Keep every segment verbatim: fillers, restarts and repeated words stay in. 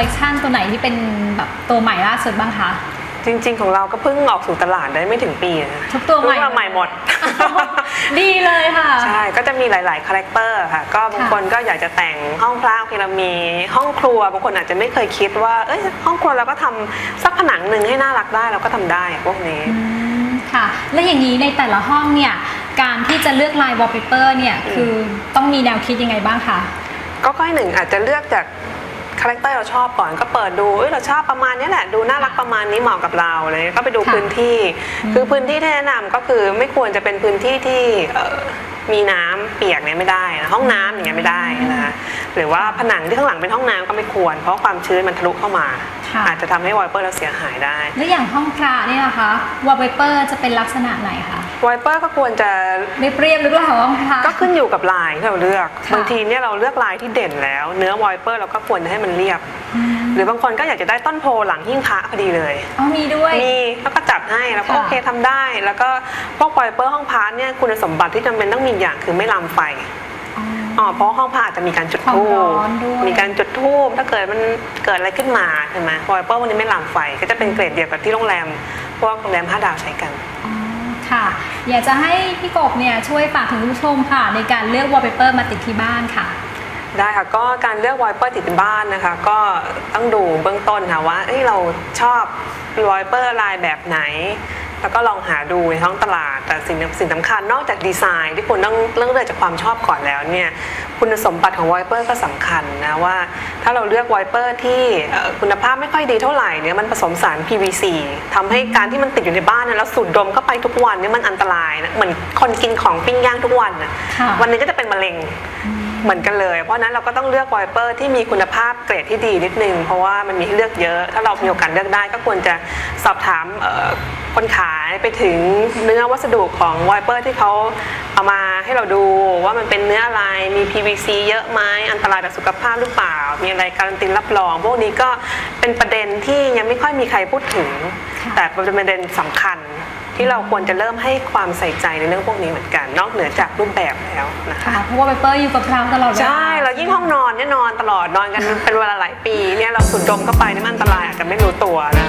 เลกชันตัวไหนที่เป็นแบบตัวใหม่ล่าสุดบ้างคะจริงๆของเราก็เพิ่งออกสู่ตลาดได้ไม่ถึงปีนะทุกตัวใหม่ใหม่หมดดีเลยค่ะใช่ก็จะมีหลายๆคาแรคเตอร์ค่ะก็บางคนก็อยากจะแต่งห้องพระพีระมีห้องครัวบางคนอาจจะไม่เคยคิดว่าเอ้ยห้องครัวเราก็ทำสักผนังหนึ่งให้น่ารักได้เราก็ทำได้พวกนี้ค่ะและอย่างนี้ในแต่ละห้องเนี่ยการที่จะเลือกลายวอลเปเปอร์เนี่ยคือต้องมีแนวคิดยังไงบ้างคะก็ข้อหนึ่งอาจจะเลือกจากคาแรคเตอร์เราชอบก่อนก็เปิดดูเอ้ยเราชอบประมาณนี้แหละดูน่ารักประมาณนี้เหมาะกับเราเลยก็ไปดูพื้นที่คือพื้นที่ที่แนะนำก็คือไม่ควรจะเป็นพื้นที่ที่มีน้ำเปียกเนี่ยไม่ได้นะห้องน้ำอย่างเงี้ยไม่ได้นะหรือว่าผนังที่ข้างหลังเป็นห้องน้ำก็ไม่ควรเพราะความชื้นมันทะลุเข้ามาอาจจะทำให้วอลเปอร์เราเสียหายได้แล้วอย่างห้องพระนี่นะคะวอลเปอร์จะเป็นลักษณะไหนคะวอลเปอร์ก็ควรจะเรียบๆหรือเปล่าห้องพระก็ขึ้นอยู่กับลายที่เราเลือกบางทีเนี่ยเราเลือกลายที่เด่นแล้วเนื้อวอลเปอร์เราก็ควรให้มันเรียบหรือบางคนก็อยากจะได้ต้นโพหลังหิ้งพระพอดีเลยอ๋อมีด้วยมีแล้วก็จัดให้แล้วก็โอเคทำได้แล้วก็พวกวอลเปอร์ห้องพระเนี่ยคุณสมบัติที่จำเป็นต้องมีอย่างคือไม่ลามไฟอ๋อเพราะห้องพระอาจจะมีการจุดธูปมีการจุดธูปถ้าเกิดมันเกิดอะไรขึ้นมาใช่ไหมวอลเปอร์วันนี้ไม่ลามไฟก็จะเป็นเกรดเดียวกับที่โรงแรมพวกโรงแรมห้าดาวใช้กันค่ะอยากจะให้พี่กบเนี่ยช่วยฝากถึงผู้ชมค่ะในการเลือกวอลเปเปอร์มาติดที่บ้านค่ะได้ค่ะก็การเลือกวอลเปอร์ติดบ้านนะคะก็ต้องดูเบื้องต้นค่ะว่าเราชอบวอลเปอร์ลายแบบไหนแล้วก็ลองหาดูในท้องตลาดแต่สิ่งสิ่งสำคัญนอกจากดีไซน์ที่คุณต้องเริ่มเลยจากความชอบก่อนแล้วเนี่ยคุณสมบัติของวอลเปอร์ก็สำคัญนะว่าถ้าเราเลือกวอลเปอร์ที่คุณภาพไม่ค่อยดีเท่าไหร่เนี่ยมันผสมสาร พี วี ซี ทำให้การที่มันติดอยู่ในบ้านแล้วสูดดมเข้าไปทุกวันเนี่ยมันอันตรายนะเหมือนคนกินของปิ้งย่างทุกวันนะวันนึงก็จะเป็นมะเร็งเหมือนกันเลยเพราะนั้นเราก็ต้องเลือกวอลเปอร์ที่มีคุณภาพเกรดที่ดีนิดนึงเพราะว่ามันมีให้เลือกเยอะถ้าเรามีโอกาสเลือกได้ก็ควรจะสอบถามคนขายไปถึงเนื้อวัสดุของวอลเปอร์ที่เขาเอามาให้เราดูว่ามันเป็นเนื้ออะไรมี พี วี ซี เยอะไหมอันตรายต่อสุขภาพหรือเปล่ามีอะไรการันตีรับรองพวกนี้ก็เป็นประเด็นที่ยังไม่ค่อยมีใครพูดถึงแต่เป็นประเด็นสำคัญที่เราควรจะเริ่มให้ความใส่ใจในเรื่องพวกนี้เหมือนกันนอกเหนือจากรูปแบบแล้วนะคะเพราะว่าวอลเปอร์อยู่กับเราตลอดใช่เรายิ่งห้องนอนเนี่ยนอนตลอดนอนกันเป็นเวลาหลายปีเนี่ยเราสูดดมเข้าไปนี่มันอันตรายอาจจะไม่รู้ตัวนะ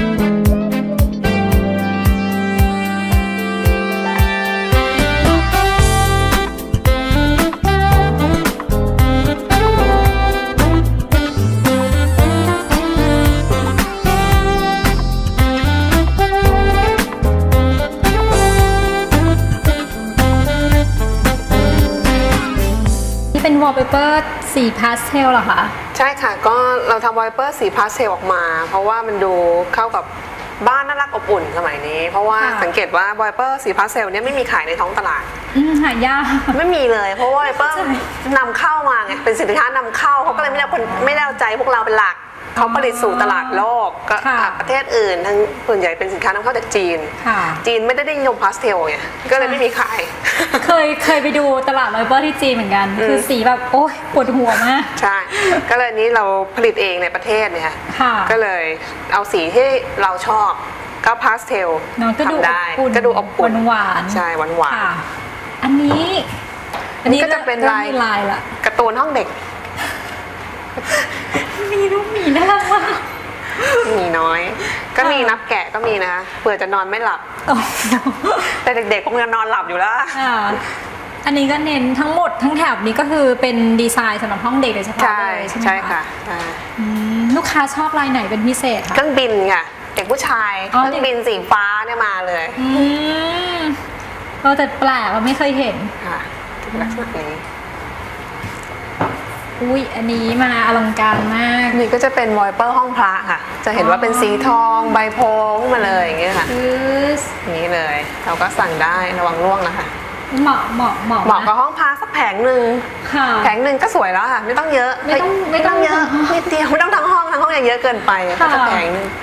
เป็นวอลเปเปอร์สีพาสเทลเหรอคะใช่ค่ะก็เราทำวอลเปเปอร์สีพาสเทลออกมาเพราะว่ามันดูเข้ากับบ้านน่ารักอบอุ่นสมัยนี้เพราะว่าสังเกตว่าวอลเปเปอร์สีพาสเทลเนี่ยไม่มีขายในท้องตลาดหายากไม่มีเลยเพราะว่าวอลเปเปอร์นำเข้ามาไงเป็นสินค้านำเข้าเขาก็เลยไม่ได้ไม่ได้เอาใจพวกเราเป็นหลักเขาผลิตสู่ตลาดโลกก็ประเทศอื่นทั้งส่วนใหญ่เป็นสินค้านำเข้าจากจีนจีนไม่ได้นิยมพาสเทลไงก็เลยไม่มีขายเคยเคยไปดูตลาดวอลเปอร์ที่จีนเหมือนกันคือสีแบบโอ๊ยปวดหัวมากใช่ก็เลยนี้เราผลิตเองในประเทศเนี่ยก็เลยเอาสีที่เราชอบก็พาสเทลทำได้ก็ดูอบอุ่นหวานใช่หวานหวานอันนี้อันนี้ก็จะเป็นลายการ์ตูนห้องเด็กมีลูกหมีน่ารักมากมีน้อยก็มีนับแกะก็มีนะเผื่อจะนอนไม่หลับแต่เด็กๆคงจะนอนหลับอยู่แล้วอันนี้ก็เน้นทั้งหมดทั้งแถบนี้ก็คือเป็นดีไซน์สำหรับห้องเด็กโดยเฉพาะเลยใช่ไหมคะใช่ค่ะลูกค้าชอบลายไหนเป็นพิเศษคะเครื่องบินค่ะเด็กผู้ชายเครื่องบินสีฟ้าเนี่ยมาเลยเราแต่แปลกเราไม่เคยเห็นค่ะลักษณะนี้อุ้ยอันนี้มาอลังการมากนี่ก็จะเป็นวอลเปอร์ห้องพระค่ะจะเห็นว่าเป็นสีทองใบโพขึ้นมาเลยอย่างเงี้ยค่ะอย่างนี้เลยเราก็สั่งได้ระวังร่วงนะคะเหมาะเหมาะเหมาะเหมาะกับห้องพระสักแผงหนึ่งแผงหนึ่งก็สวยแล้วค่ะไม่ต้องเยอะไม่ต้องไม่ต้องเยอะนิดเดียวไม่ต้องทั้งห้องทั้งห้องเยอะเกินไปสักแผงหนึ่ง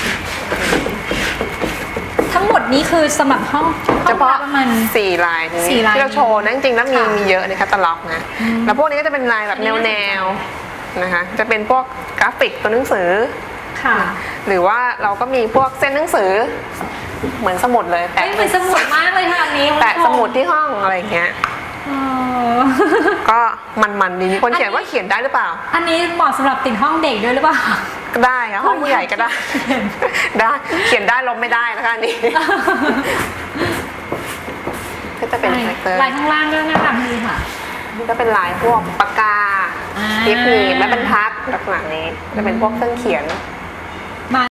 ทั้งหมดนี้คือสำหรับห้องเฉพาะประมาณสี่ลายที่เราโชว์นะจริงๆแล้วมีมีเยอะในแคตตาล็อกนะแล้วพวกนี้ก็จะเป็นลายแบบแนวๆนะคะจะเป็นพวกกราฟิกตัวหนังสือค่ะหรือว่าเราก็มีพวกเส้นหนังสือเหมือนสมุดเลยแปะเหมือนสมุดมากเลยทางนี้แปะสมุดที่ห้องอะไรอย่างเงี้ยเออก็มันๆดีมีคนเขียนว่าเขียนได้หรือเปล่าอันนี้เหมาะสำหรับติดห้องเด็กด้วยหรือเปล่าก็ได้ค่ะห้องผู้ใหญ่ก็ได้ ได้เขียนได้ลบไม่ได้นะคะอันนี้ ก็จะเป็นคาแรคเตอร์ลายข้างล่างก็น่ารักดีค่ะนี่ก็เป็นลายพวกปากกาอ่าทิปหนีบไม้บรรทัดลักษณะนี้จะเป็นพวกเครื่องเขียน